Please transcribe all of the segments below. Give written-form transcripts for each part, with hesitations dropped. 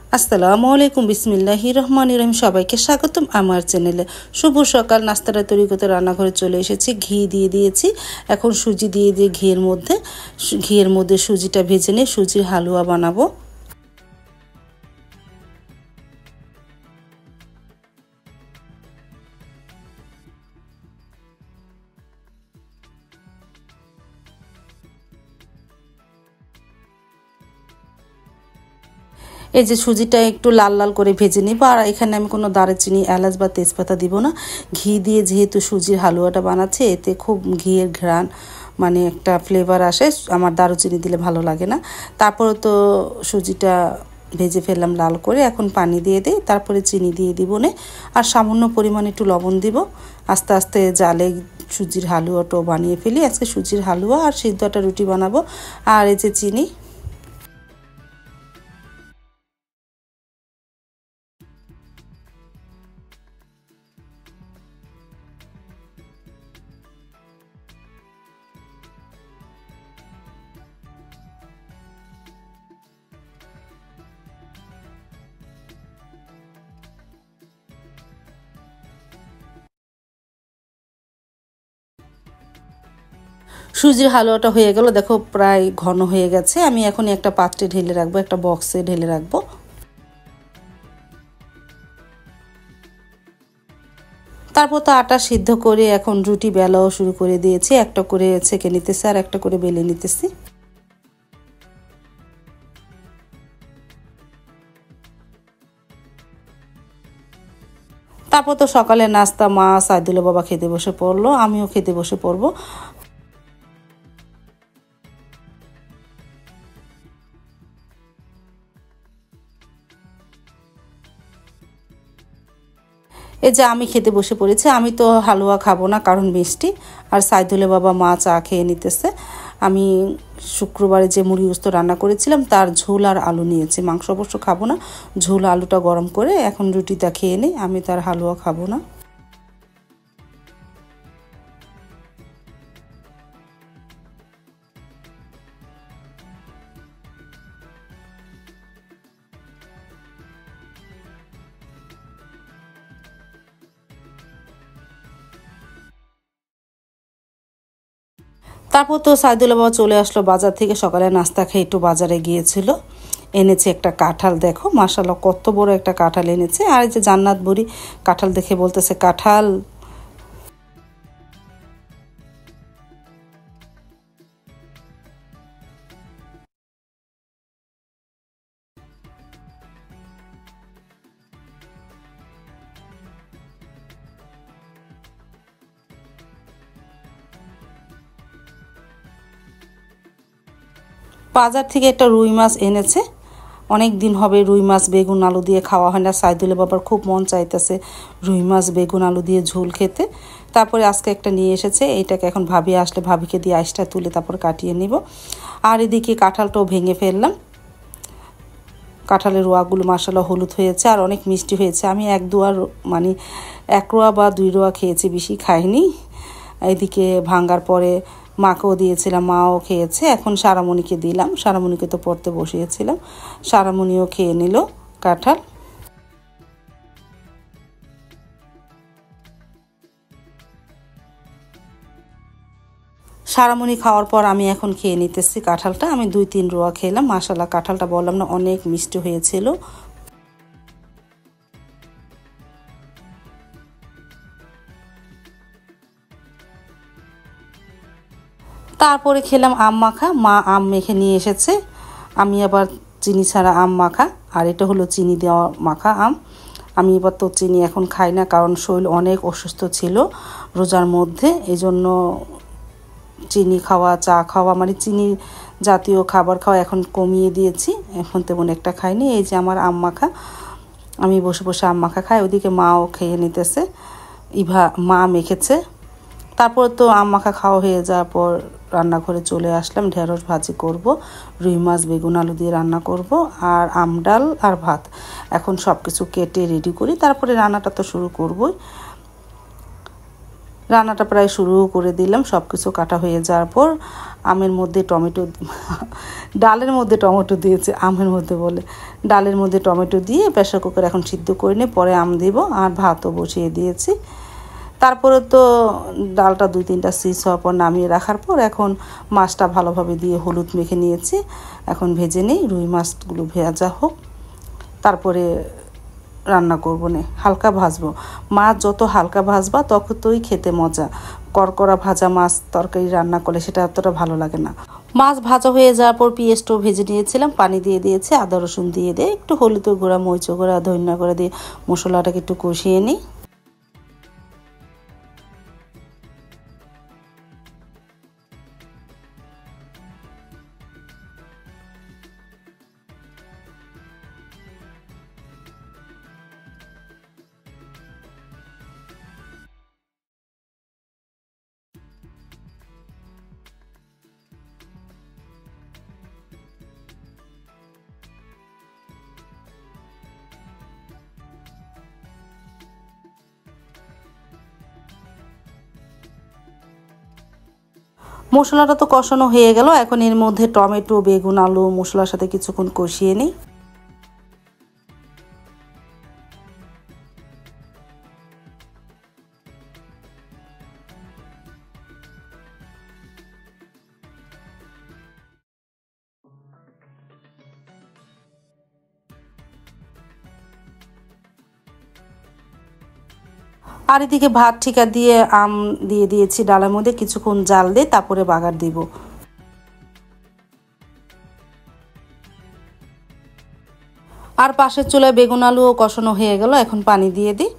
আসসালামু আলাইকুম, বিসমিল্লাহির রহমানির রহিম। সবাইকে স্বাগতম আমার চ্যানেলে। শুভ সকাল। নাস্তাটা তৈরি করতে রান্নাঘরে চলে এসেছি। ঘি দিয়ে দিয়েছি, এখন সুজি দিয়ে ঘিয়ের মধ্যে সুজিটা ভেজে নিয়ে সুজির হালুয়া বানাবো। এই যে সুজিটা একটু লাল লাল করে ভেজে নিব। আর এখানে আমি কোনো দারুচিনি, এলাচ বা তেজপাতা দিব না। ঘি দিয়ে যেহেতু সুজির হালুয়াটা বানাচ্ছে, এতে খুব ঘিয়ের ঘ্রাণ মানে একটা ফ্লেভার আসে। আমার দারুচিনি দিলে ভালো লাগে না। তারপরে তো সুজিটা ভেজে ফেললাম লাল করে। এখন পানি দিয়ে দিই, তারপরে চিনি দিয়ে দিব নে, আর সামান্য পরিমাণে একটু লবণ দিব। আস্তে আস্তে জালে সুজির হালুয়াটাও বানিয়ে ফেলি। আজকে সুজির হালুয়া আর সিদ্ধ একটা রুটি বানাবো। আর এই যে চিনি। সুজির হালুয়াটা হয়ে গেল, দেখো প্রায় ঘন হয়ে গেছে। আমি এখন একটা পাত্রে ঢেলে রাখবো, একটা বক্সে ঢেলে রাখবো। তারপর তো আটা সিদ্ধ করে এখন রুটি বেলাও শুরু করে দিয়েছি। একটা করে ছেঁকে নিতেছি আর একটা করে বেলে নিতেছি। তারপর তো সকালে নাস্তা মা সাইদুলের বাবা খেতে বসে পড়লো, আমিও খেতে বসে পড়বো। এই যে আমি খেতে বসে পড়েছি। আমি তো হালুয়া খাবো না, কারণ মিষ্টি। আর সাইদুলের বাবা মা চা খেয়ে নিতেছে। আমি শুক্রবারে যে মুড়ি গোস্ত রান্না করেছিলাম তার ঝোল আর আলু নিয়েছি। মাংস অবশ্য খাবো না। ঝোল আলুটা গরম করে এখন রুটিটা খেয়ে নিই। আমি তার হালুয়া খাবো না। তারপর তো সাইদুল্লাহ বাবা চলে আসলো বাজার থেকে। সকালে নাস্তা খেয়ে একটু বাজারে গিয়েছিল। এনেছে একটা কাঁঠাল, দেখো মাশাআল্লাহ কত বড় একটা কাঁঠাল এনেছে। আর এই যে জান্নাত বুড়ি কাঁঠাল দেখে বলতেছে কাঁঠাল। বাজার থেকে একটা রুই মাছ এনেছে। অনেক দিন হবে রুই মাছ বেগুন আলু দিয়ে খাওয়া হয় না। সাইদুলের বাবার খুব মন চাইতেছে রুই মাছ বেগুন আলু দিয়ে ঝোল খেতে। তারপরে আজকে একটা নিয়ে এসেছে। এইটাকে এখন ভাবি আসলে ভাবিকে দিয়ে আইসটা তুলে তারপর কাটিয়ে নিব। আর এদিকে কাঁঠালটাও ভেঙে ফেললাম। কাঁঠালের রোয়াগুলো মাশাআল্লাহ হলুদ হয়েছে আর অনেক মিষ্টি হয়েছে। আমি মানে 1 রোয়া বা 2 রোয়া খেয়েছি, বেশি খাইনি। এদিকে ভাঙ্গার পরে মাকেও দিয়েছিলাম, মাও খেয়েছে। এখন সারামণিকে দিলাম, সারামণিকে তো পড়তে বসিয়েছিলাম। সারামণিও খেয়ে নিল কাঁঠাল। সারামণি খাওয়ার পর আমি এখন খেয়ে নিতেছি কাঁঠালটা। আমি 2-3 রোয়া খেলাম। মাশাআল্লাহ কাঁঠালটা বললাম না অনেক মিষ্টি হয়েছিল। তারপরে খেলাম আম মাখা। মা আম মেখে নিয়ে এসেছে। আমি আবার চিনি ছাড়া আম মাখা, আর এটা হলো চিনি দেওয়া মাখা আম। আমি এবার তো চিনি এখন খাই না, কারণ শরীর অনেক অসুস্থ ছিল রোজার মধ্যে। এই জন্য চিনি খাওয়া, চা খাওয়া মানে চিনি জাতীয় খাবার খাওয়া এখন কমিয়ে দিয়েছি। এখন তেমন একটা খাইনি। এই যে আমার আম মাখা, আমি বসে বসে আম মাখা খাই। ওদিকে মাও খেয়ে নিতেছে। মা মেখেছে। তারপর তো আম মাখা খাওয়া হয়ে যাওয়ার পর রান্নাঘরে চলে আসলাম। ঢেঁড়স ভাজি করব, রুই মাছ বেগুন আলু দিয়ে রান্না করব, আর আম ডাল আর ভাত। এখন সব কিছু কেটে রেডি করি, তারপরে রান্নাটা তো শুরু করবই। রান্নাটা প্রায় শুরু করে দিলাম। সব কিছু কাটা হয়ে যাওয়ার পর আমের মধ্যে টমেটো ডালের মধ্যে টমেটো দিয়েছে, আমের মধ্যে বলে, ডালের মধ্যে টমেটো দিয়ে প্রেসার কুকার এখন সিদ্ধ করে নিয়ে পরে আম দিব, আর ভাতও বসিয়ে দিয়েছি। তারপরে তো ডালটা 2-3টা সিস হওয়ার পর নামিয়ে রাখার পর এখন মাছটা ভালোভাবে দিয়ে হলুদ মেখে নিয়েছি। এখন ভেজে নিই, রুই মাছগুলো ভেজা হোক, তারপরে রান্না করবো না, হালকা ভাজবো। মাছ যত হালকা ভাজবা ততই খেতে মজা। কড়কড়া ভাজা মাছ তরকারি রান্না করলে সেটা অতটা ভালো লাগে না। মাছ ভাজা হয়ে যাওয়ার পর পেঁয়াজটাও ভেজে নিয়েছিলাম, পানি দিয়ে দিয়েছি, আদা রসুন দিয়ে একটু হলুদের গুঁড়া, মরিচের গুঁড়া, ধনিয়া গুঁড়া দিয়ে মশলাটাকে একটু কষিয়ে নিই। মশলাটা তো কষানো হয়ে গেল, এখন এর মধ্যে টমেটো, বেগুন, আলু মশলার সাথে কিছুক্ষণ কষিয়ে নিই। আর এদিকে ভাত ঠিকা দিয়ে আম দিয়ে দিয়েছি ডালের মধ্যে, কিছুক্ষণ জাল দিয়ে তারপরে বাগার দিব। আর পাশের চুলায় বেগুন আলুও কষানো হয়ে গেল, এখন পানি দিয়ে দিই।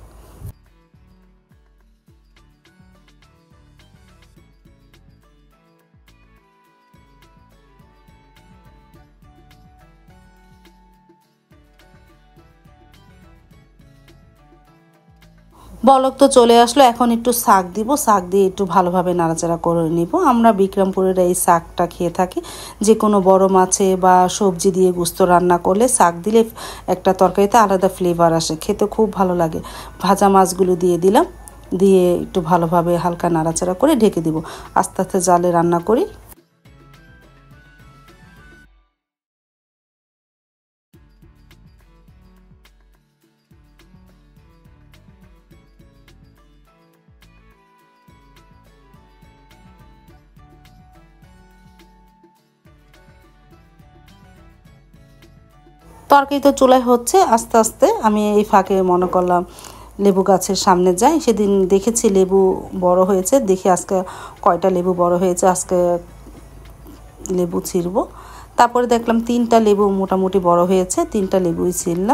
বলক তো চলে আসলো, এখন একটু শাক দিব, শাক দিয়ে একটু ভালোভাবে নাড়াচাড়া করে নিব। আমরা বিক্রমপুরের এই শাকটা খেয়ে থাকি, যে কোনো বড় মাছে বা সবজি দিয়ে গোস্ত রান্না করলে শাক দিলে একটা তরকারিতে আলাদা ফ্লেভার আসে, খেতে খুব ভালো লাগে। ভাজা মাছগুলো দিয়ে দিলাম, দিয়ে একটু ভালোভাবে হালকা নাড়াচাড়া করে ঢেকে দিব, আস্তে আস্তে জালে রান্না করি। তরকারি তো চুলায় হচ্ছে আস্তে আস্তে, আমি এই ফাঁকে মনে করলাম লেবু গাছের সামনে যাই। সেদিন দেখেছি লেবু বড় হয়েছে, দেখি আজকে কয়টা লেবু বড় হয়েছে, আজকে লেবু ছিঁড়বো। তারপরে দেখলাম 3টা লেবু মোটামুটি বড় হয়েছে, 3টা লেবুই ছিঁড়লাম।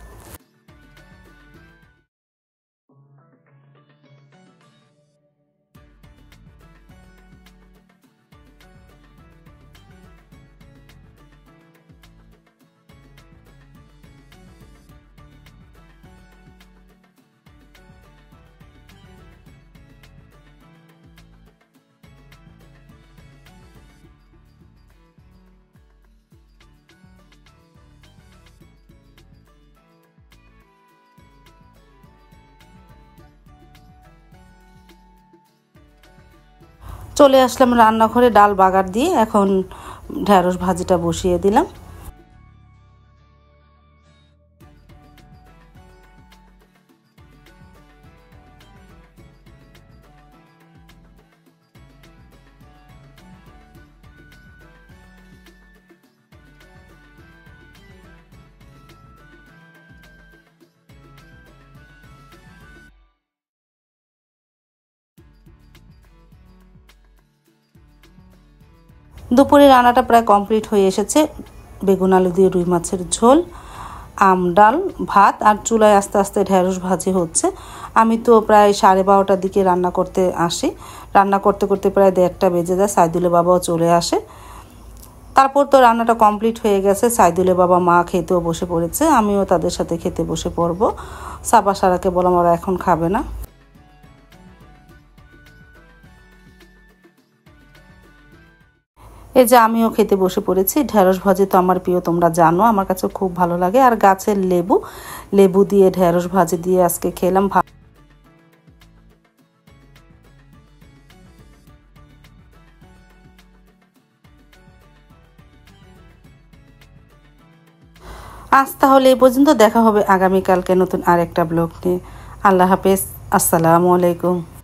চলে আসলাম রান্নাঘরে, ডাল বাগার দিয়ে এখন ঢেঁড়স ভাজিটা বসিয়ে দিলাম। দুপুরে রান্নাটা প্রায় কমপ্লিট হয়ে এসেছে। বেগুন আলু দিয়ে রুই মাছের ঝোল, আম, ডাল, ভাত, আর চুলায় আস্তে আস্তে ঢেঁড়স ভাজি হচ্ছে। আমি তো প্রায় 12:30টার দিকে রান্না করতে আসি, রান্না করতে করতে প্রায় 1:30টা বেজে যায়। সাইদুলের বাবাও চলে আসে। তারপর তো রান্নাটা কমপ্লিট হয়ে গেছে, সাইদুলের বাবা মা খেতেও বসে পড়েছে, আমিও তাদের সাথে খেতে বসে পড়বো। সাবা সারাকে বললাম ওরা এখন খাবে না। এই যে আমিও খেতে বসে পড়েছি। ঢেঁড়স ভাজি তো আমার প্রিয়, তোমরা জানো, আমার কাছে খুব ভালো লাগে। আর গাছের লেবু, লেবু দিয়ে ঢেঁড়স ভাজি দিয়ে আজকে খেলাম। আজ তাহলে এই পর্যন্ত, দেখা হবে আগামীকালকে নতুন আরেকটা ব্লগ নিয়ে। আল্লাহ হাফেজ, আসসালামু আলাইকুম।